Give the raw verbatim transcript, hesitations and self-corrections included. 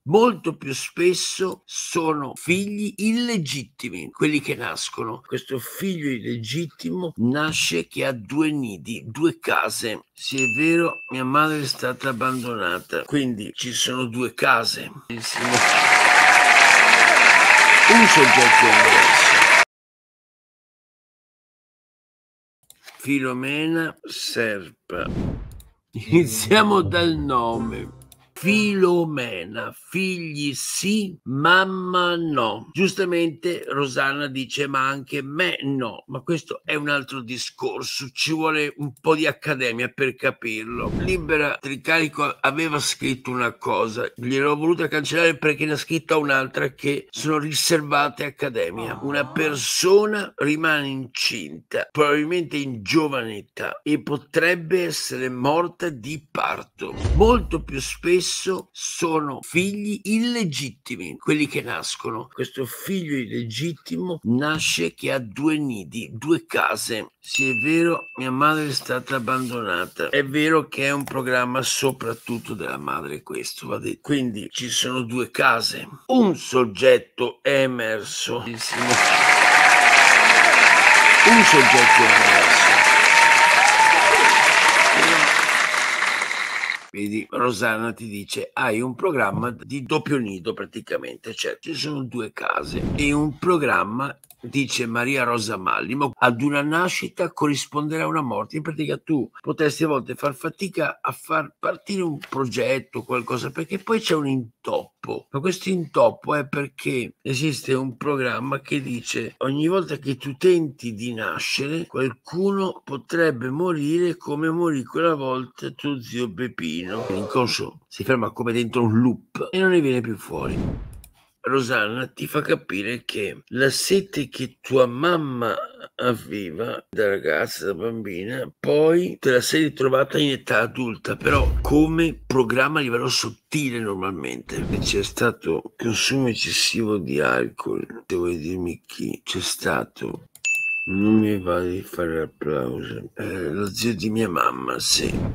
Molto più spesso sono figli illegittimi, quelli che nascono. Questo figlio illegittimo nasce che ha due nidi, due case. Sì, è vero, mia madre è stata abbandonata, quindi ci sono due case. Un soggetto diverso. Filomena Serpa. Iniziamo dal nome. Filomena, figli sì, mamma no. Giustamente Rosanna dice ma anche me no, ma questo è un altro discorso, ci vuole un po' di accademia per capirlo. Libera Tricarico aveva scritto una cosa, gliel'ho voluta cancellare perché ne ha scritta un'altra che sono riservate accademia. Una persona rimane incinta, probabilmente in giovane età, e potrebbe essere morta di parto. Molto più spesso sono figli illegittimi, quelli che nascono. Questo figlio illegittimo nasce che ha due nidi, due case. Sì, è vero, mia madre è stata abbandonata. È vero che è un programma soprattutto della madre questo, va detto. Quindi ci sono due case. Un soggetto è emerso. Un soggetto è emerso. Vedi, Rosanna ti dice hai un programma di doppio nido praticamente, cioè ci sono due case e un programma, dice Maria Rosa Mallimo, ad una nascita corrisponderà una morte. In pratica tu potresti a volte far fatica a far partire un progetto, qualcosa, perché poi c'è un intoppo, ma questo intoppo è perché esiste un programma che dice ogni volta che tu tenti di nascere qualcuno potrebbe morire come morì quella volta tuo zio Peppino. L'inconscio si ferma come dentro un loop e non ne viene più fuori. Rosanna ti fa capire che la sete che tua mamma aveva da ragazza, da bambina, poi te la sei ritrovata in età adulta, però come programma a livello sottile normalmente. E c'è stato consumo eccessivo di alcol, se vuoi dirmi chi, c'è stato. Non mi va di fare applauso. Eh, lo zio di mia mamma, sì.